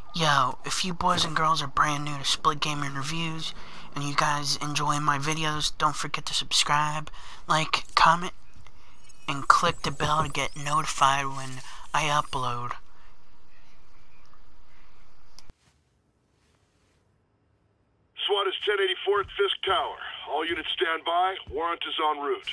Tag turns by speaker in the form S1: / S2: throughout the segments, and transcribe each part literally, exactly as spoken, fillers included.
S1: Yo, if you boys and girls are brand new to Split Gaming Reviews and you guys enjoy my videos, don't forget to subscribe, like, comment, and click the bell to get notified when I upload.
S2: SWAT is ten eighty-fourth Fisk Tower. All units stand by. Warrant is en route.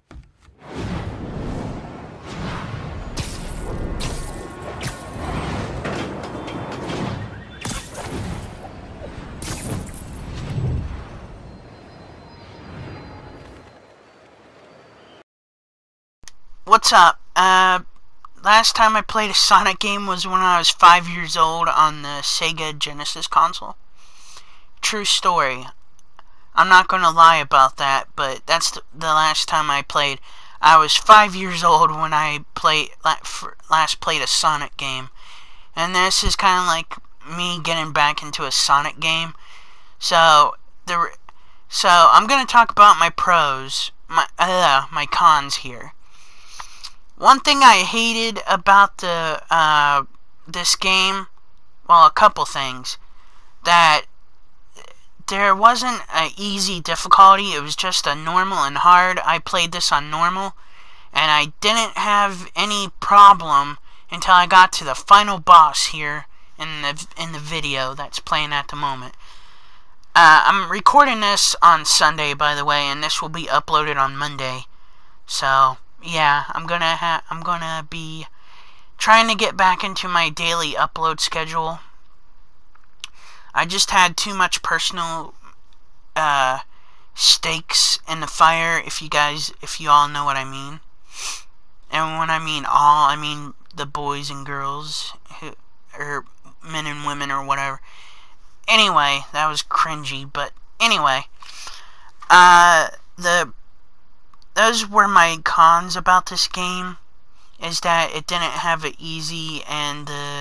S1: What's up? Uh, last time I played a Sonic game was when I was five years old on the Sega Genesis console. True story. I'm not gonna lie about that, but that's the, the last time I played. I was five years old when I played last played a Sonic game, and this is kind of like me getting back into a Sonic game. So the so I'm gonna talk about my pros, my uh, my cons here. One thing I hated about the uh, this game, well, a couple things, that there wasn't an easy difficulty. It was just a normal and hard. I played this on normal, and I didn't have any problem until I got to the final boss here in the in the video that's playing at the moment. Uh, I'm recording this on Sunday, by the way, and this will be uploaded on Monday. So yeah, I'm gonna ha I'm gonna be trying to get back into my daily upload schedule. I just had too much personal uh, stakes in the fire, if you guys, if you all know what I mean. And when I mean all, I mean the boys and girls, who, or men and women, or whatever. Anyway, that was cringy, but anyway, uh, the, those were my cons about this game, is that it didn't have it easy, and the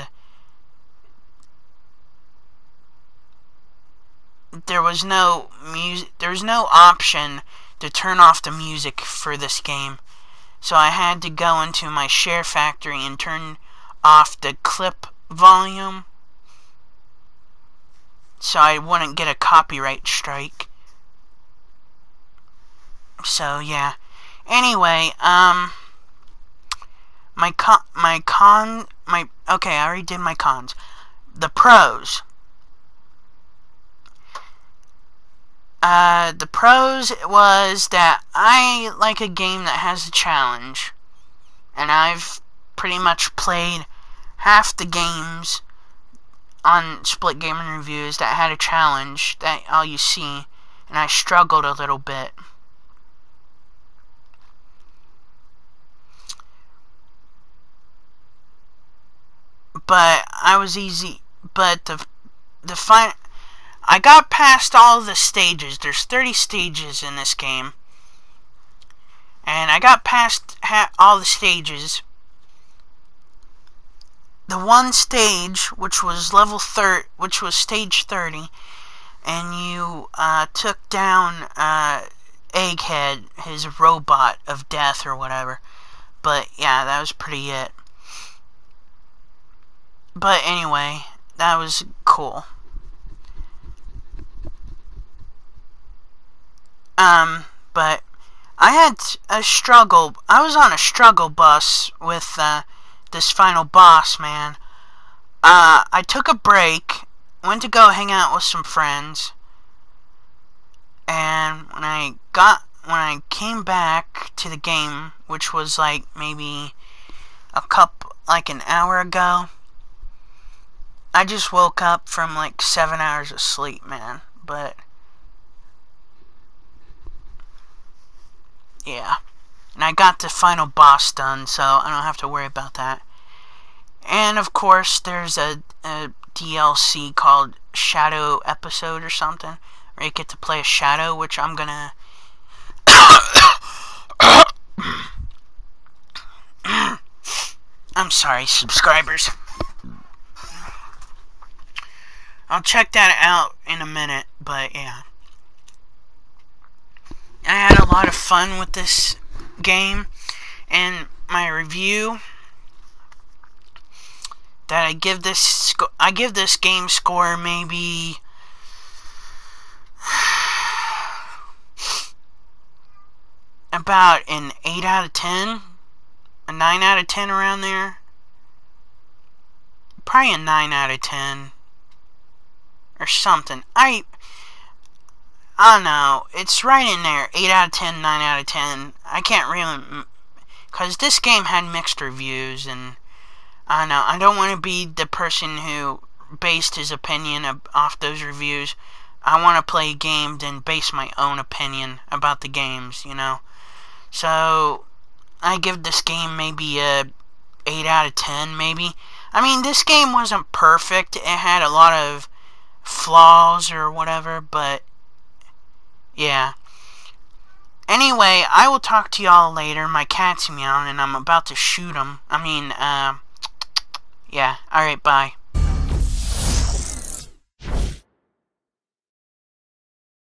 S1: there was no music, there was no option to turn off the music for this game. So I had to go into my Share Factory and turn off the clip volume so I wouldn't get a copyright strike. So yeah. Anyway, um my con my con my okay, I already did my cons. The pros. Uh, the pros was that I like a game that has a challenge, and I've pretty much played half the games on Split Gaming Reviews that had a challenge, that all you see, and I struggled a little bit. But I was easy, but the the fine. I got past all the stages. There's thirty stages in this game. And I got past ha all the stages. The one stage, which was level thirty, which was stage thirty, and you uh, took down uh, Egghead, his robot of death or whatever. But yeah, that was pretty it. But anyway, that was cool. Um, but I had a struggle. I was on a struggle bus with uh, this final boss, man. Uh, I took a break, went to go hang out with some friends, and when I got when I came back to the game, which was like maybe a couple, like an hour ago, I just woke up from like seven hours of sleep, man. But yeah, and I got the final boss done, so I don't have to worry about that. And of course, there's a, a D L C called Shadow Episode or something, where you get to play a shadow, which I'm gonna I'm sorry, subscribers. I'll check that out in a minute, but yeah. I had a lot of fun with this game, and my review that I give this sco- I give this game score maybe about an eight out of ten, a nine out of ten, around there. Probably a nine out of ten or something. I I don't know. It's right in there. eight out of ten, nine out of ten. I can't really, because this game had mixed reviews, and I don't know. I don't want to be the person who based his opinion of, off those reviews. I want to play a game, then base my own opinion about the games, you know. So I give this game maybe a eight out of ten, maybe. I mean, this game wasn't perfect. It had a lot of flaws or whatever, but yeah. Anyway, I will talk to y'all later. My cat's meowing and I'm about to shoot him. I mean, uh, yeah. Alright, bye.